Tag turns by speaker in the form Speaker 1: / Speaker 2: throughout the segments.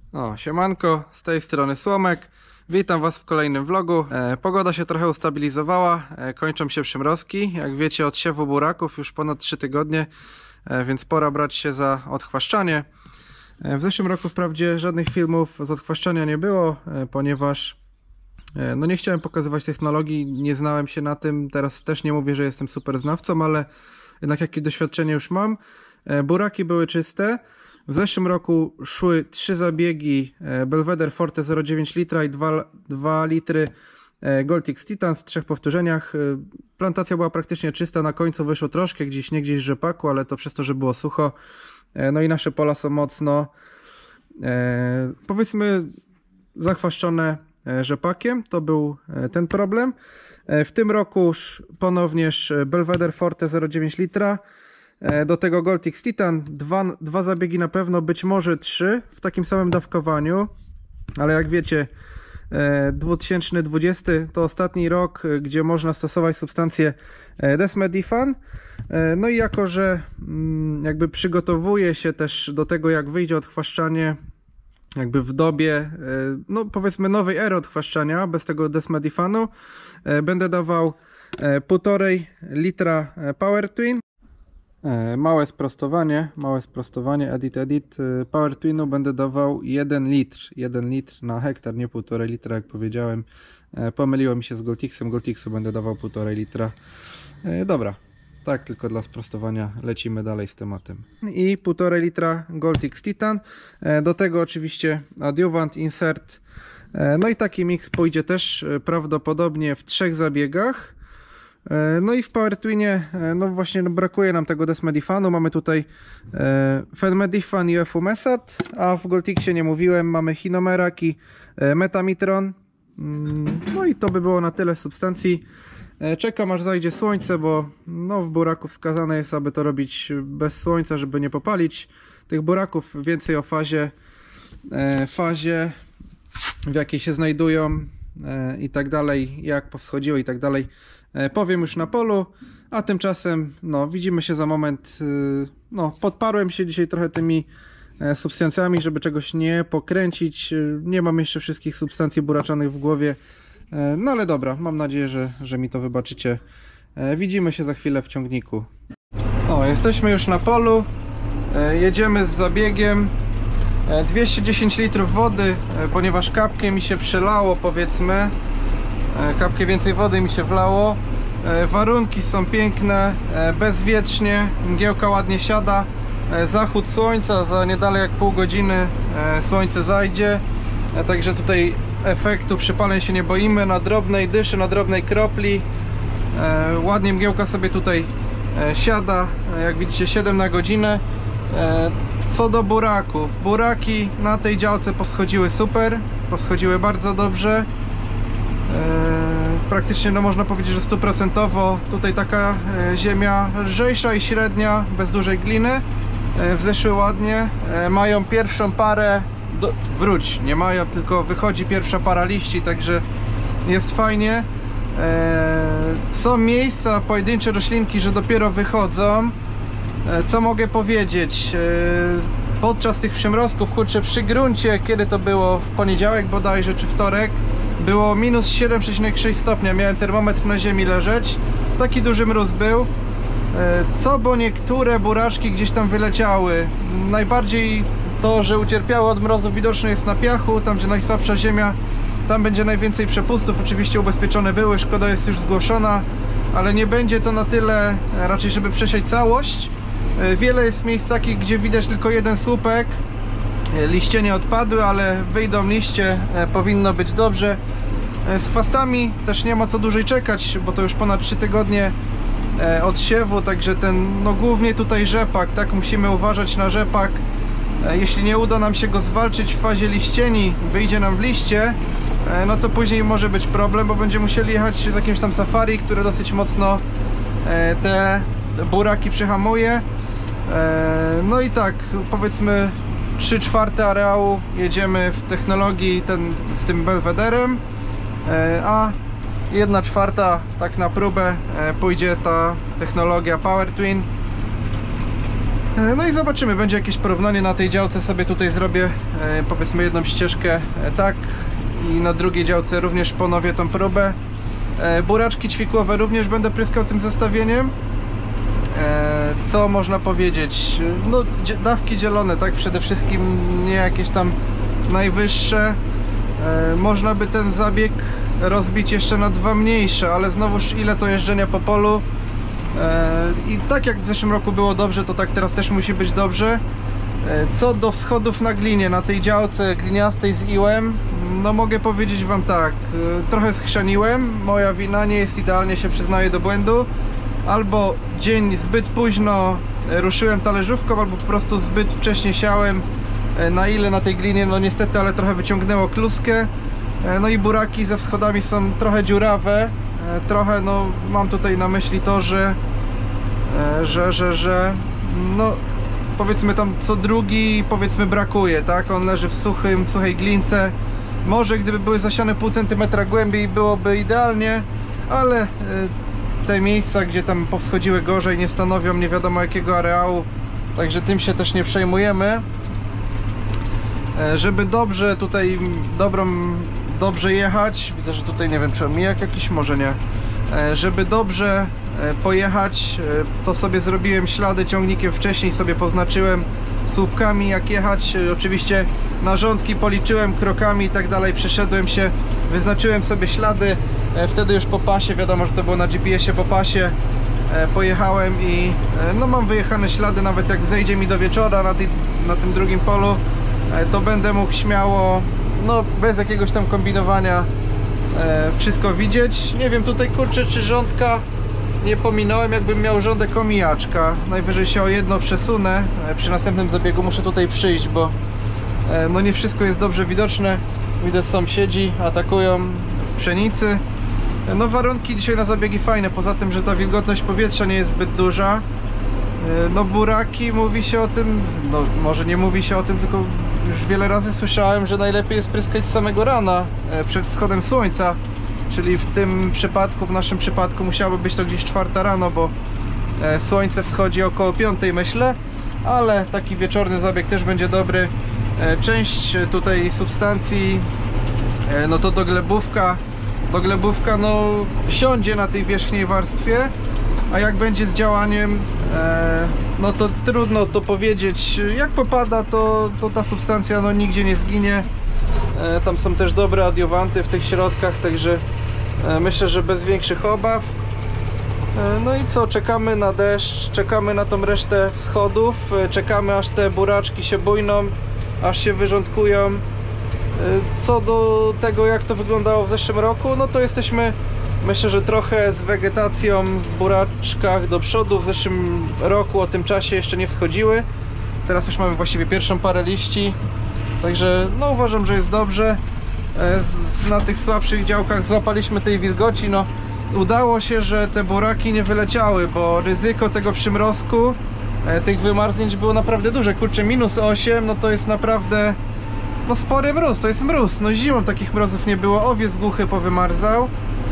Speaker 1: O, siemanko, z tej strony Słomek. Witam Was w kolejnym vlogu. Pogoda się trochę ustabilizowała, kończą się przymrozki. Jak wiecie, od siewu buraków już ponad 3 tygodnie, więc pora brać się za odchwaszczanie. W zeszłym roku wprawdzie żadnych filmów z odchwaszczania nie było, ponieważ no nie chciałem pokazywać technologii, nie znałem się na tym. Teraz też nie mówię, że jestem super znawcą, ale jednak jakieś doświadczenie już mam. Buraki były czyste. W zeszłym roku szły 3 zabiegi Belvedere Forte 0,9 litra i 2 litry Gold X Titan w 3 powtórzeniach. Plantacja była praktycznie czysta, na końcu wyszło troszkę gdzieś, nie gdzieś rzepaku, ale to przez to, że było sucho. No i nasze pola są mocno, powiedzmy, zachwaszczone rzepakiem. To był ten problem. W tym roku ponownież Belvedere Forte 0,9 litra. Do tego Gold X Titan, dwa zabiegi na pewno, być może 3 w takim samym dawkowaniu, ale jak wiecie, 2020 to ostatni rok, gdzie można stosować substancję Desmedifan. No i jako, że jakby przygotowuję się też do tego, jak wyjdzie odchwaszczanie jakby w dobie, no powiedzmy, nowej ery odchwaszczania bez tego Desmedifanu, będę dawał 1,5 litra Power Twin. Małe sprostowanie, edit. Power Twinu będę dawał 1 litr na hektar, nie 1,5 litra, jak powiedziałem. Pomyliło mi się z Gold X-em, Gold X-u będę dawał 1,5 litra. Dobra, tak tylko dla sprostowania lecimy dalej z tematem. I 1,5 litra Gold X Titan, do tego oczywiście adjuvant, insert. No i taki miks pójdzie też prawdopodobnie w 3 zabiegach. No i w Power Twinie, no właśnie brakuje nam tego Desmedifanu. Mamy tutaj Fenmedifan i Efumesat, a w Gold Xie nie mówiłem, mamy Hinomerak i Metamitron. No i to by było na tyle substancji. Czekam, aż zajdzie słońce, bo no w buraku wskazane jest, aby to robić bez słońca, żeby nie popalić tych buraków. Więcej o fazie, w jakiej się znajdują i tak dalej, jak powschodziły i tak dalej, powiem już na polu, a tymczasem no widzimy się za moment. No podparłem się dzisiaj trochę tymi substancjami, żeby czegoś nie pokręcić. Nie mam jeszcze wszystkich substancji buraczanych w głowie, no ale dobra, mam nadzieję, że mi to wybaczycie. Widzimy się za chwilę w ciągniku. O, jesteśmy już na polu, jedziemy z zabiegiem. 210 litrów wody, ponieważ kapkę mi się przelało, powiedzmy. Kapkę więcej wody mi się wlało. Warunki są piękne, bezwietrznie, mgiełka ładnie siada. Zachód słońca, za niedaleko jak pół godziny słońce zajdzie. Także tutaj efektu przypaleń się nie boimy. Na drobnej dyszy, na drobnej kropli. Ładnie mgiełka sobie tutaj siada, jak widzicie 7 na godzinę. Co do buraków, buraki na tej działce powschodziły super, powschodziły bardzo dobrze. Praktycznie no można powiedzieć, że 100%. Tutaj taka ziemia lżejsza i średnia, bez dużej gliny. Wzeszły ładnie, mają pierwszą parę, nie mają, tylko wychodzi pierwsza para liści, także jest fajnie. Są miejsca, pojedyncze roślinki, że dopiero wychodzą. Co mogę powiedzieć? Podczas tych przymrozków, kurczę, przy gruncie, kiedy to było, w poniedziałek bodajże, czy wtorek, było minus 7,6 stopnia, miałem termometr na ziemi leżeć, taki duży mróz był, bo niektóre buraczki gdzieś tam wyleciały. Najbardziej to, że ucierpiały od mrozu, widoczne jest na piachu, tam gdzie najsłabsza ziemia, tam będzie najwięcej przepustów. Oczywiście ubezpieczone były, szkoda jest już zgłoszona, ale nie będzie to na tyle raczej, żeby przesiać całość. Wiele jest miejsc takich, gdzie widać tylko jeden słupek, liście nie odpadły, ale wyjdą liście, powinno być dobrze. Z chwastami też nie ma co dłużej czekać, bo to już ponad 3 tygodnie od siewu, także no głównie tutaj rzepak, tak, musimy uważać na rzepak. Jeśli nie uda nam się go zwalczyć w fazie liścieni, wyjdzie nam w liście, no to później może być problem, bo będziemy musieli jechać z jakimś tam safari, które dosyć mocno te buraki przyhamuje. No i tak, powiedzmy 3/4 areału jedziemy w technologii z tym Belvederem, a 1/4 tak na próbę pójdzie ta technologia Power Twin. No i zobaczymy, będzie jakieś porównanie na tej działce, sobie tutaj zrobię powiedzmy jedną ścieżkę tak i na drugiej działce również ponowię tą próbę. Buraczki ćwikłowe również będę pryskał tym zestawieniem. Co można powiedzieć? No dawki dzielone, tak? Przede wszystkim nie jakieś tam najwyższe. Można by ten zabieg rozbić jeszcze na dwa mniejsze, ale znowuż ile to jeżdżenia po polu. I tak jak w zeszłym roku było dobrze, to tak teraz też musi być dobrze. Co do wschodów na glinie, na tej działce gliniastej z iłem, no mogę powiedzieć wam tak, trochę schrzaniłem, moja wina, nie jest idealnie, się przyznaję do błędu. Albo dzień zbyt późno ruszyłem talerzówką, albo po prostu zbyt wcześnie siałem, na ile na tej glinie, no niestety, ale trochę wyciągnęło kluskę. No i buraki ze wschodami są trochę dziurawe, trochę, no mam tutaj na myśli to, że no powiedzmy tam co drugi powiedzmy brakuje, tak? On leży w suchej glince. Może gdyby były zasiane pół centymetra głębiej, byłoby idealnie, ale te miejsca, gdzie tam powschodziły gorzej, nie stanowią nie wiadomo jakiego areału, także tym się też nie przejmujemy. Żeby dobrze tutaj dobrze jechać, widzę, że tutaj nie wiem, czy omijak jakiś, może nie. Żeby dobrze pojechać, to sobie zrobiłem ślady ciągnikiem wcześniej, sobie poznaczyłem słupkami jak jechać, oczywiście narządki policzyłem krokami i tak dalej, przeszedłem się, wyznaczyłem sobie ślady, wtedy już po pasie, wiadomo, że to było na GPS-ie, po pasie pojechałem i no mam wyjechane ślady, nawet jak zejdzie mi do wieczora na tym drugim polu, to będę mógł śmiało, no bez jakiegoś tam kombinowania wszystko widzieć. Nie wiem tutaj, kurczę, czy rządka nie pominąłem, jakbym miał rządek omijaczka. Najwyżej się o jedno przesunę. Przy następnym zabiegu muszę tutaj przyjść, bo no nie wszystko jest dobrze widoczne. Widzę, sąsiedzi atakują w pszenicy. No warunki dzisiaj na zabiegi fajne, poza tym, że ta wilgotność powietrza nie jest zbyt duża. No buraki, mówi się o tym, no może nie mówi się o tym, tylko już wiele razy słyszałem, że najlepiej jest pryskać z samego rana, przed wschodem słońca. Czyli w tym przypadku, w naszym przypadku musiałoby być to gdzieś 4 rano, bo słońce wschodzi około 5, myślę. Ale taki wieczorny zabieg też będzie dobry. Część tutaj substancji, no to doglebówka no siądzie na tej wierzchniej warstwie, a jak będzie z działaniem, no to trudno to powiedzieć. Jak popada, to ta substancja no nigdzie nie zginie. Tam są też dobre adjuwanty w tych środkach, także myślę, że bez większych obaw. No i co, czekamy na deszcz, czekamy na tą resztę wschodów, czekamy aż te buraczki się bujną, aż się wyrządkują. Co do tego, jak to wyglądało w zeszłym roku, no to jesteśmy, myślę, że trochę z wegetacją w buraczkach do przodu. W zeszłym roku o tym czasie jeszcze nie wschodziły. Teraz już mamy właściwie pierwszą parę liści. Także no uważam, że jest dobrze. Na tych słabszych działkach złapaliśmy tej wilgoci. No udało się, że te buraki nie wyleciały, bo ryzyko tego przymrozku, tych wymarznięć było naprawdę duże. Kurczę, -8, no to jest naprawdę no spory mróz, to jest mróz. No zimą takich mrozów nie było, owiec głuchy powymarzał.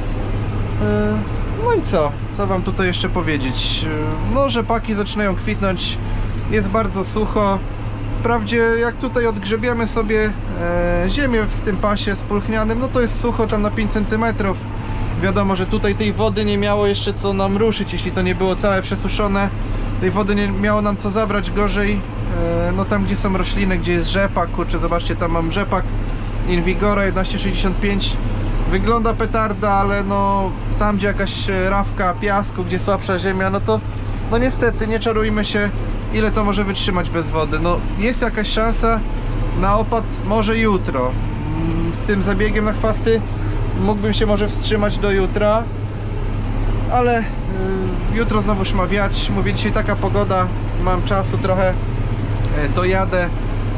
Speaker 1: No i co wam tutaj jeszcze powiedzieć? No rzepaki zaczynają kwitnąć, jest bardzo sucho. Wprawdzie jak tutaj odgrzebiemy sobie ziemię w tym pasie spulchnianym, no to jest sucho tam na 5 cm. Wiadomo, że tutaj tej wody nie miało jeszcze co nam ruszyć, jeśli to nie było całe przesuszone. Tej wody nie miało nam co zabrać, gorzej no tam gdzie są rośliny, gdzie jest rzepak, kurczę, zobaczcie, tam mam rzepak Invigora 1165. Wygląda petarda, ale no tam gdzie jakaś rawka piasku, gdzie słabsza ziemia, no to no niestety nie czarujmy się, ile to może wytrzymać bez wody. No jest jakaś szansa na opad może jutro. Z tym zabiegiem na chwasty mógłbym się może wstrzymać do jutra, ale jutro znowuż ma wiać. Mówię, dzisiaj taka pogoda, mam czasu trochę, to jadę.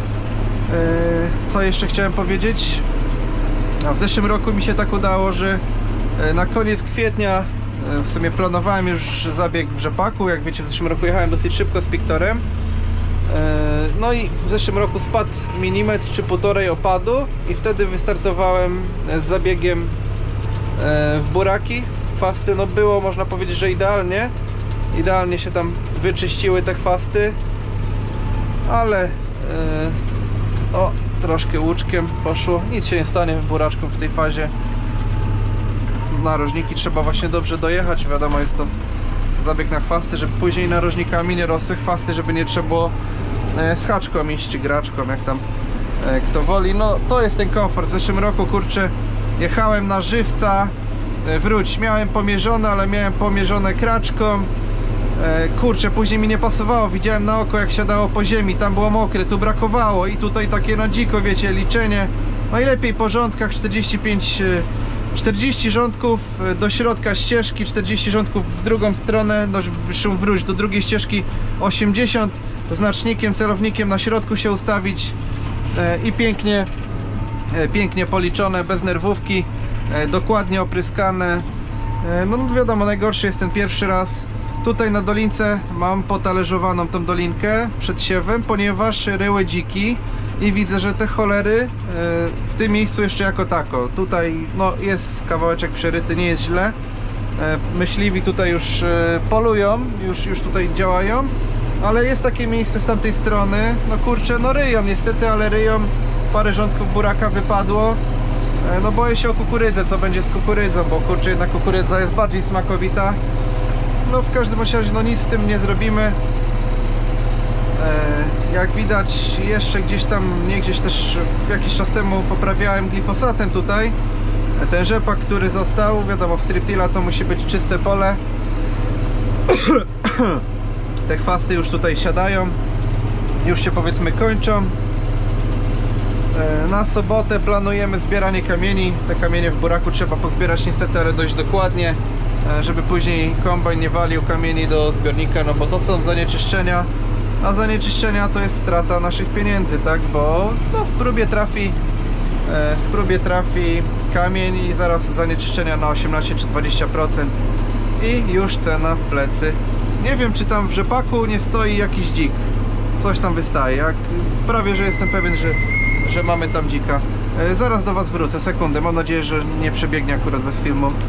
Speaker 1: Co jeszcze chciałem powiedzieć? W zeszłym roku mi się tak udało, że na koniec kwietnia w sumie planowałem już zabieg w rzepaku. Jak wiecie, w zeszłym roku jechałem dosyć szybko z Piktorem. No i w zeszłym roku spadł milimetr czy 1,5 opadu i wtedy wystartowałem z zabiegiem w buraki. Chwasty no było, można powiedzieć, że idealnie się tam wyczyściły te chwasty. ale o, troszkę łuczkiem poszło, nic się nie stanie buraczką w tej fazie. Narożniki trzeba właśnie dobrze dojechać, wiadomo, jest to zabieg na chwasty, żeby później narożnikami nie rosły chwasty, żeby nie trzeba było z haczką iść, czy graczką, jak tam kto woli. No to jest ten komfort. W zeszłym roku, kurczę, jechałem na żywca, wróć, miałem pomierzone, ale miałem pomierzone kraczką. Kurczę, później mi nie pasowało, widziałem na oko, jak siadało po ziemi, tam było mokre, tu brakowało i tutaj takie na dziko, wiecie, liczenie. Najlepiej po rządkach 40 rządków do środka ścieżki, 40 rządków w drugą stronę, wróć do drugiej ścieżki, 80 znacznikiem, celownikiem na środku się ustawić i pięknie policzone, bez nerwówki, dokładnie opryskane. No wiadomo, najgorszy jest ten pierwszy raz. Tutaj na dolince mam potalerzowaną tą dolinkę przed siewem, ponieważ ryły dziki i widzę, że te cholery w tym miejscu jeszcze jako tako. Tutaj no, jest kawałeczek przeryty, nie jest źle. Myśliwi tutaj już polują, już tutaj działają, ale jest takie miejsce z tamtej strony. No kurczę, no ryją niestety, ale ryją. Parę rządków buraka wypadło. No boję się o kukurydzę, co będzie z kukurydzą, bo kurczę, jednak kukurydza jest bardziej smakowita. No w każdym razie no nic z tym nie zrobimy. Jak widać, jeszcze gdzieś tam, nie gdzieś też jakiś czas temu poprawiałem glifosatem tutaj. Ten rzepak, który został, wiadomo, w striptila to musi być czyste pole. Te chwasty już tutaj siadają, już się powiedzmy kończą. Na sobotę planujemy zbieranie kamieni. Te kamienie w buraku trzeba pozbierać niestety, ale dość dokładnie, żeby później kombajn nie walił kamieni do zbiornika, no bo to są zanieczyszczenia, a zanieczyszczenia to jest strata naszych pieniędzy, tak, bo no, w próbie trafi kamień i zaraz zanieczyszczenia na 18 czy 20% i już cena w plecy. Nie wiem, czy tam w rzepaku nie stoi jakiś dzik, coś tam wystaje, jak prawie że jestem pewien, że mamy tam dzika. Zaraz do Was wrócę, sekundę, mam nadzieję, że nie przebiegnie akurat bez filmu.